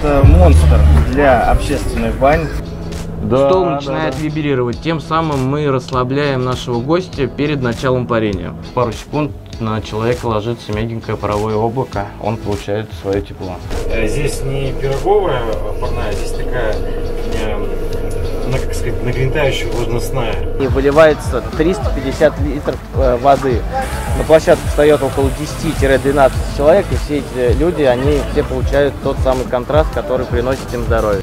Это монстр для общественных бань. Да, стол начинает вибрировать, тем самым мы расслабляем нашего гостя перед началом парения. Пару секунд на человека ложится мягенькое паровое облако, он получает свое тепло. Здесь не пироговая парная, здесь такая, как сказать, нагнетающая влажностная. И выливается 350 литров воды. На площадке встает около 10-12 человек, и все эти люди, они все получают тот самый контраст, который приносит им здоровье.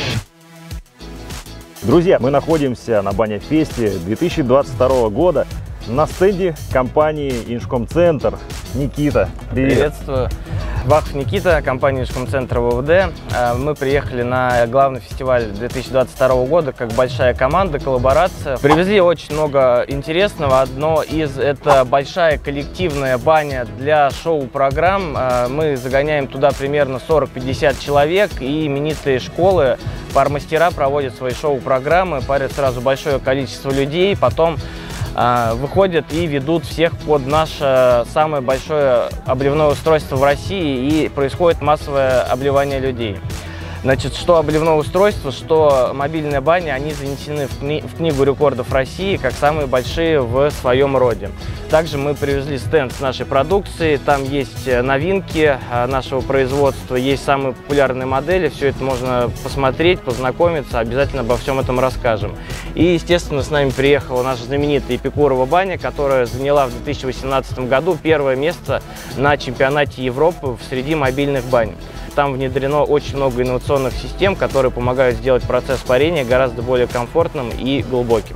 Друзья, мы находимся на Баня-фесте 2022 года на стенде компании Инжкомцентр. Никита, привет. Приветствую. Вахов Никита, компания Инжкомцентр ВВД. Мы приехали на главный фестиваль 2022 года как большая команда, коллаборация. Привезли очень много интересного. Одно из — это большая коллективная баня для шоу-программ. Мы загоняем туда примерно 40-50 человек, и именитые школы, пармастера проводят свои шоу-программы, парят сразу большое количество людей, потом выходят и ведут всех под наше самое большое обливное устройство в России, и происходит массовое обливание людей. Значит, что обливное устройство, что мобильная баня, они занесены в книгу рекордов России как самые большие в своем роде. Также мы привезли стенд с нашей продукцией, там есть новинки нашего производства, есть самые популярные модели, все это можно посмотреть, познакомиться, обязательно обо всем этом расскажем. И, естественно, с нами приехала наша знаменитая Эпикурова баня, которая заняла в 2018 году первое место на чемпионате Европы среди мобильных бань. Там внедрено очень много инновационных систем, которые помогают сделать процесс парения гораздо более комфортным и глубоким.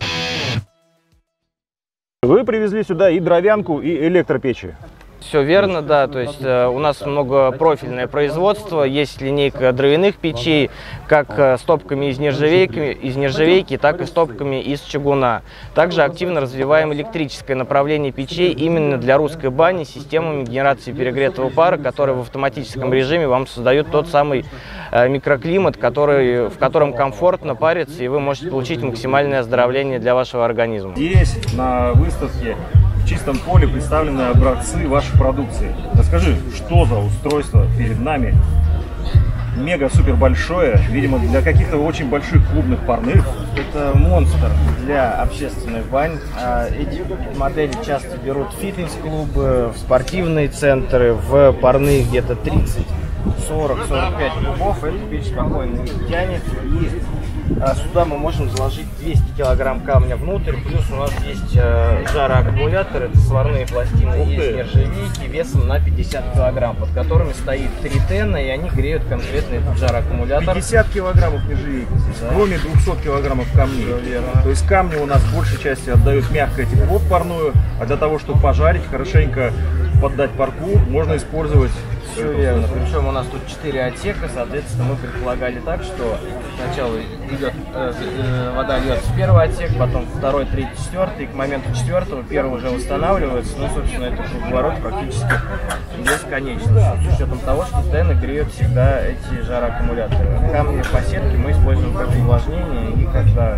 Вы привезли сюда и дровянку, и электропечи. Все верно, да, то есть у нас многопрофильное производство, есть линейка дровяных печей, как с топками из нержавейки, так и с топками из чугуна. Также активно развиваем электрическое направление печей именно для русской бани с системами генерации перегретого пара, которые в автоматическом режиме вам создают тот самый микроклимат, в котором комфортно париться, и вы можете получить максимальное оздоровление для вашего организма. Здесь на выставке в чистом поле представлены образцы вашей продукции. Расскажи, что за устройство перед нами? Мега-супер большое, видимо, для каких-то очень больших клубных парных. Это монстр для общественных бань. Эти модели часто берут в фитнес-клубы, в спортивные центры, в парные где-то 30, 40, 45 кубов. Эта печь спокойно их тянет, и сюда мы можем заложить 200 килограмм камня внутрь, плюс у нас есть жароаккумулятор, это сварные пластины из нержавейки весом на 50 килограмм, под которыми стоит 3 тена, и они греют конкретно этот жароаккумулятор. 50 килограммов нержавейки, да, кроме 200 килограммов камней. То есть камни у нас в большей части отдают мягкое тепло в парную, а для того, чтобы пожарить, хорошенько поддать парку, можно использовать. Все верно. Причем у нас тут 4 отсека, соответственно, мы предполагали так, что сначала вода льется в первый отсек, потом второй, третий, четвертый, и к моменту четвертого первый уже восстанавливается. Ну, собственно, это круговорот практически бесконечный, с учетом того, что тена греет всегда эти жароаккумуляторы. Камни по сетке мы используем как увлажнение и когда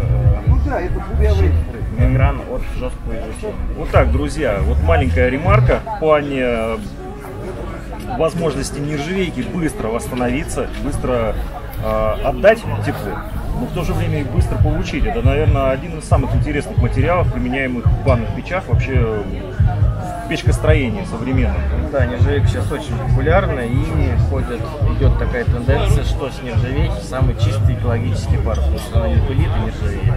экран от жесткого изучения. Вот так, друзья, вот маленькая ремарка в плане возможности нержавейки быстро восстановиться, быстро отдать тепло, но в то же время и быстро получить. Это, наверное, один из самых интересных материалов, применяемых в банных печах, вообще в печкостроении современном. Да, нержавейка сейчас очень популярна, и идет такая тенденция, что с нержавейки самый чистый экологический пар, потому что она не пылит и нержавеет.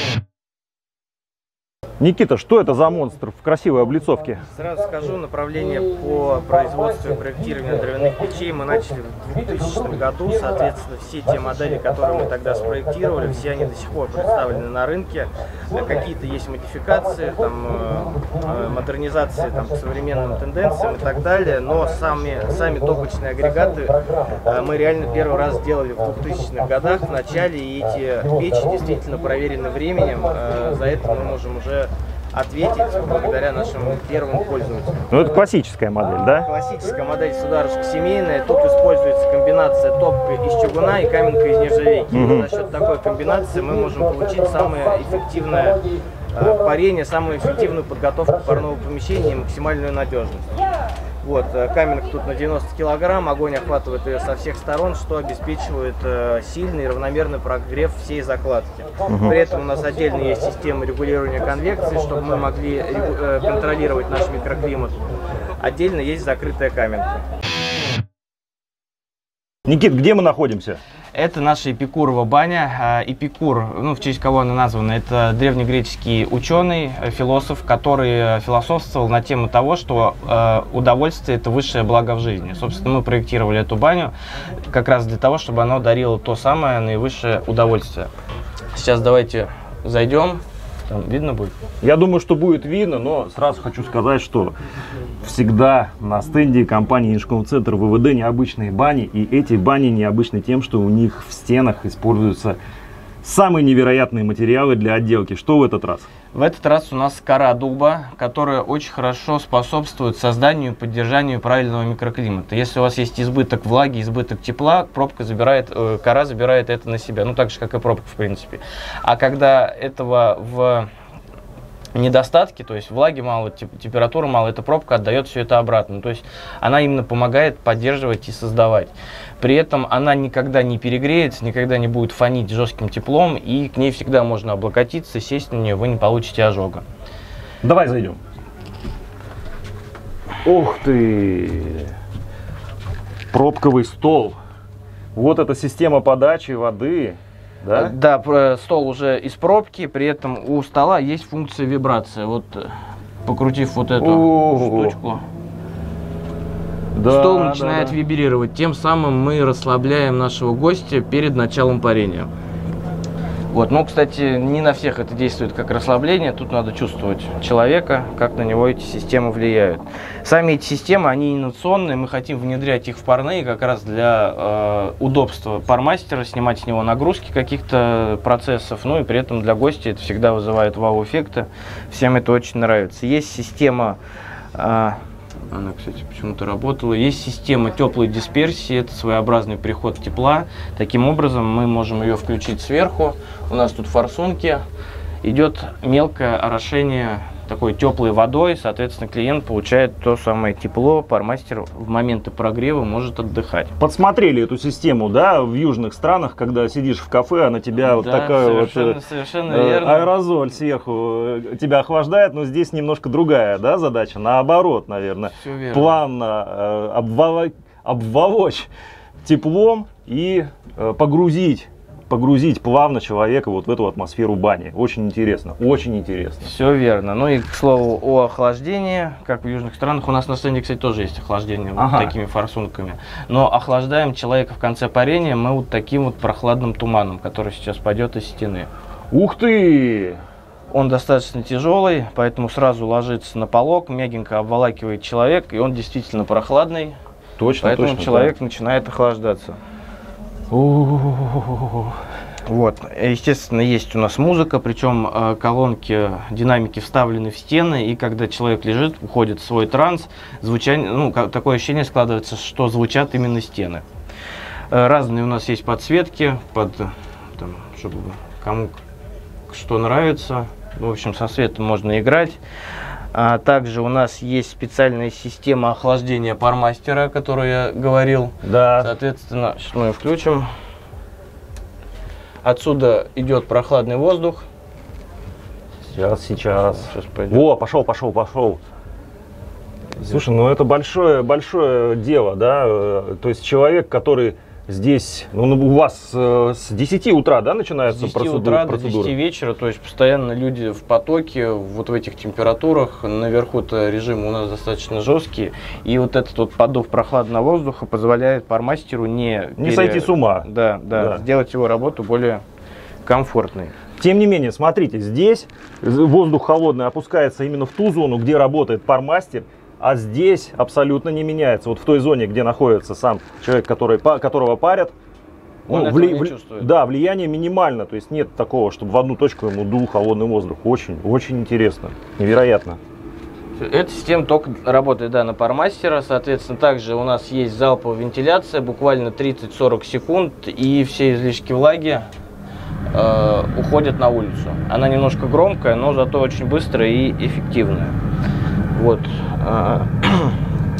Никита, что это за монстр в красивой облицовке? Сразу скажу, направление по производству и проектированию дровяных печей мы начали в 2000 году. Соответственно, все те модели, которые мы тогда спроектировали, все они до сих пор представлены на рынке. Какие-то есть модификации, там, модернизации там, по современным тенденциям и так далее. Но сами топочные агрегаты мы реально первый раз сделали в 2000-х годах в начале. И эти печи действительно проверены временем. За это мы можем уже ответить благодаря нашим первым пользователям. Ну, это классическая модель, да? Классическая модель сударушка семейная. Тут используется комбинация топка из чугуна и каменка из нержавейки. За счет такой комбинации мы можем получить самое эффективное парение, самую эффективную подготовку парного помещения и максимальную надежность. Вот, каменка тут на 90 килограмм, огонь охватывает ее со всех сторон, что обеспечивает сильный и равномерный прогрев всей закладки. При этом у нас отдельно есть система регулирования конвекции, чтобы мы могли контролировать наш микроклимат. Отдельно есть закрытая каменка. Никит, где мы находимся? Это наша Эпикурова баня. Эпикур, ну, в честь кого она названа, это древнегреческий ученый, философ, который философствовал на тему того, что удовольствие – это высшее благо в жизни. Собственно, мы проектировали эту баню как раз для того, чтобы она дарила то самое наивысшее удовольствие. Сейчас давайте зайдем. Там видно будет? Я думаю, что будет видно, но сразу хочу сказать, что всегда на стенде компании Инжкомцентр ВВД необычные бани. И эти бани необычны тем, что у них в стенах используются самые невероятные материалы для отделки. Что в этот раз? В этот раз у нас кора дуба, которая очень хорошо способствует созданию и поддержанию правильного микроклимата. Если у вас есть избыток влаги, избыток тепла, кора забирает это на себя. Ну, так же, как и пробка, в принципе. А когда этого в недостатки, то есть влаги мало, температуры мало, эта пробка отдает все это обратно. То есть она именно помогает поддерживать и создавать. При этом она никогда не перегреется, никогда не будет фонить жестким теплом, и к ней всегда можно облокотиться, сесть на нее, вы не получите ожога. Давай зайдем. Ух ты! Пробковый стол. Вот эта система подачи воды. Да? Да, стол уже из пробки, при этом у стола есть функция вибрации. Вот, покрутив вот эту штучку, стол начинает вибрировать. Тем самым мы расслабляем нашего гостя перед началом парения. Вот, ну, кстати, не на всех это действует как расслабление. Тут надо чувствовать человека, как на него эти системы влияют. Сами эти системы, они инновационные. Мы хотим внедрять их в парные как раз для удобства пармастера, снимать с него нагрузки каких-то процессов. Ну и при этом для гостя это всегда вызывает вау-эффекты. Всем это очень нравится. Есть система... Она, кстати, почему-то работала. Есть система теплой дисперсии, это своеобразный приход тепла. Таким образом мы можем ее включить сверху. У нас тут форсунки. Идет мелкое орошение такой теплой водой. Соответственно, клиент получает то самое тепло. Пармастер в моменты прогрева может отдыхать. Подсмотрели эту систему, да, в южных странах, когда сидишь в кафе, а на тебя вот такая совершенно верно. Аэрозоль сверху тебя охлаждает, но здесь немножко другая, да, задача. Наоборот, наверное, плавно обволочь теплом и погрузить плавно человека вот в эту атмосферу бани. Очень интересно, очень интересно. Все верно. Ну и, к слову, о охлаждении, как в южных странах, у нас на стенде, кстати, тоже есть охлаждение вот такими форсунками. Но охлаждаем человека в конце парения мы вот таким вот прохладным туманом, который сейчас пойдет из стены. Ух ты! Он достаточно тяжелый, поэтому сразу ложится на полок, мягенько обволакивает человек, и он действительно прохладный. Точно, поэтому человек начинает охлаждаться. Вот, естественно, есть у нас музыка, причем колонки, динамики вставлены в стены, и когда человек лежит, уходит в свой транс, звучание, ну, такое ощущение складывается, что звучат именно стены. Разные у нас есть подсветки, чтобы кому что нравится. В общем, со светом можно играть. Также у нас есть специальная система охлаждения пармастера, о которой я говорил. Да. Соответственно, сейчас мы ее включим. Отсюда идет прохладный воздух. Сейчас пойдет. Во, пошел. Слушай, ну это большое дело, да? То есть человек, который здесь, ну, у вас с 10 утра, да, начинается процедура? С 10 утра до 10 вечера, то есть постоянно люди в потоке, вот в этих температурах. Наверху-то режим у нас достаточно жесткий, и вот этот вот подув прохладного воздуха позволяет пармастеру не сойти с ума. Да, сделать его работу более комфортной. Тем не менее, смотрите, здесь воздух холодный опускается именно в ту зону, где работает пармастер. А здесь абсолютно не меняется. Вот в той зоне, где находится сам человек, которого парят, влияние минимально. То есть нет такого, чтобы в одну точку ему дул холодный воздух. Очень, очень интересно. Невероятно. Эта система только работает, на пармастера. Соответственно, также у нас есть залповая вентиляция, буквально 30-40 секунд, и все излишки влаги уходят на улицу. Она немножко громкая, но зато очень быстрая и эффективная. Вот.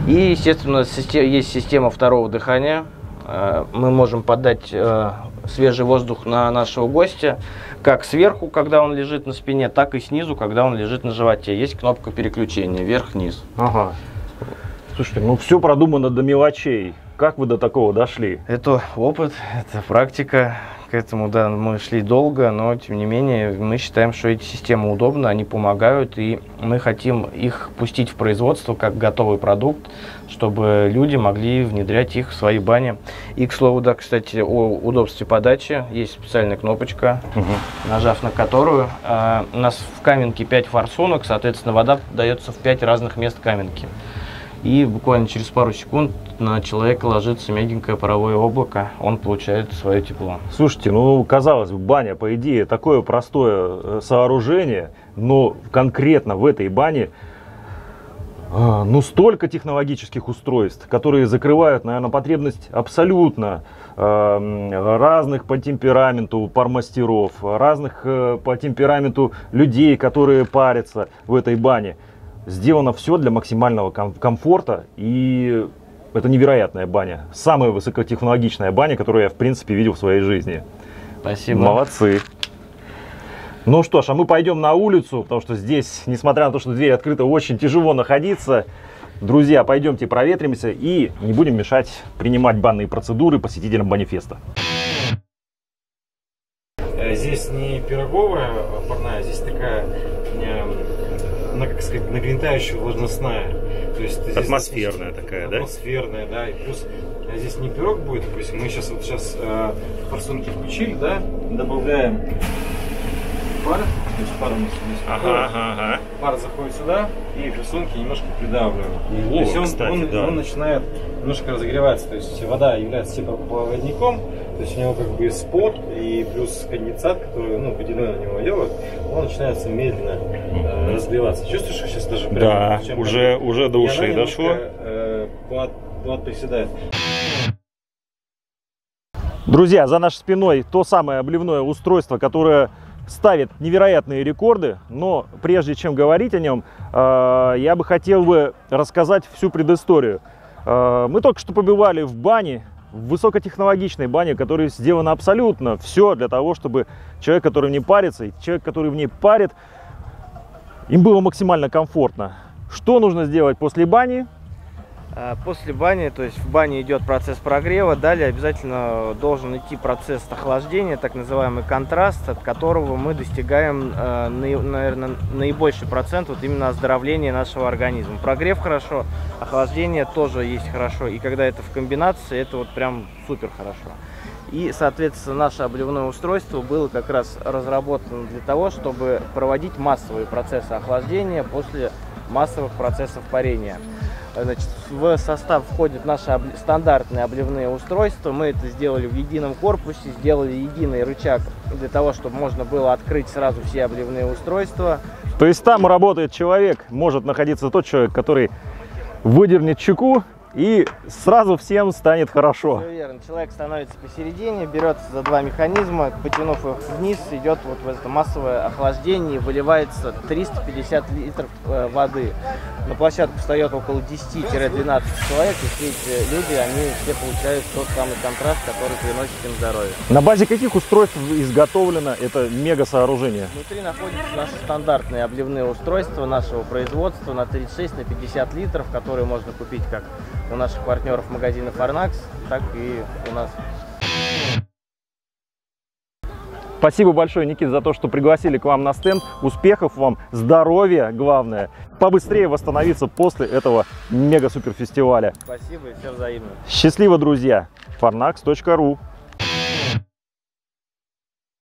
И, естественно, есть система второго дыхания. Мы можем подать свежий воздух на нашего гостя как сверху, когда он лежит на спине, так и снизу, когда он лежит на животе. Есть кнопка переключения вверх-вниз. Ага. Слушайте, ну все продумано до мелочей. Как вы до такого дошли? Это опыт, это практика. К этому, да, мы шли долго, но тем не менее мы считаем, что эти системы удобны, они помогают, и мы хотим их пустить в производство как готовый продукт, чтобы люди могли внедрять их в свои бани. И, к слову, да, кстати, о удобстве подачи. Есть специальная кнопочка, нажав на которую у нас в каменке 5 форсунок, соответственно, вода дается в 5 разных мест каменки. И буквально через пару секунд на человека ложится мягенькое паровое облако, он получает свое тепло. Слушайте, ну, казалось бы, баня, по идее, такое простое сооружение, но конкретно в этой бане, ну, столько технологических устройств, которые закрывают, наверное, потребность абсолютно разных по темпераменту пармастеров, разных по темпераменту людей, которые парятся в этой бане. Сделано все для максимального комфорта, и это невероятная баня. Самая высокотехнологичная баня, которую я, в принципе, видел в своей жизни. Спасибо. Молодцы. Ну что ж, а мы пойдем на улицу, потому что здесь, несмотря на то, что дверь открыта, очень тяжело находиться. Друзья, пойдемте проветримся и не будем мешать принимать банные процедуры посетителям Банифеста. Здесь не пироговая парная, здесь такая, как сказать, нагнетающая, влажностная. То есть здесь атмосферная такая, да? Атмосферная, да. И плюс здесь не пирог будет, допустим, мы сейчас форсунки включили, да, добавляем пар, то есть пар у нас здесь пар заходит сюда, и форсунки немножко придавливаем. То есть он начинает немножко разогреваться, то есть вода является теплопроводником, то есть у него как бы спот и плюс конденсат, который, ну, водяной на него делают, он начинается медленно разогреваться. Чувствуешь, что сейчас даже прям, да, уже до ушей дошло. Приседает. Друзья, за нашей спиной то самое обливное устройство, которое ставит невероятные рекорды, но прежде чем говорить о нем, я бы хотел рассказать всю предысторию. Мы только что побывали в бане, в высокотехнологичной бане, в которой сделано абсолютно все для того, чтобы человек, который не парится, и человек, который в ней парит, им было максимально комфортно. Что нужно сделать после бани? После бани, то есть в бане идет процесс прогрева, далее обязательно должен идти процесс охлаждения, так называемый контраст, от которого мы достигаем, наверное, наибольший процент вот именно оздоровления нашего организма. Прогрев хорошо, охлаждение тоже есть хорошо, и когда это в комбинации, это вот прям супер хорошо. И, соответственно, наше обливное устройство было как раз разработано для того, чтобы проводить массовые процессы охлаждения после массовых процессов парения. Значит, в состав входят наши стандартные обливные устройства. Мы это сделали в едином корпусе, сделали единый рычаг для того, чтобы можно было открыть сразу все обливные устройства. То есть там работает человек, может находиться тот человек, который выдернет чеку, и сразу всем станет хорошо. Все верно. Человек становится посередине, берется за два механизма, потянув их вниз, идет вот в это массовое охлаждение, выливается 350 литров воды. На площадку встает около 10-12 человек, и все эти люди, они все получают тот самый контраст, который приносит им здоровье. На базе каких устройств изготовлено это мега-сооружение? Внутри находятся наши стандартные обливные устройства нашего производства на 36, на 50 литров, которые можно купить как у наших партнеров магазина Farnax, так и у нас. Спасибо большое, Никита, за то, что пригласили к вам на стенд. Успехов вам, здоровья, главное. Побыстрее восстановиться после этого мега-супер фестиваля. Спасибо и все взаимно. Счастливо, друзья. Farnax.ru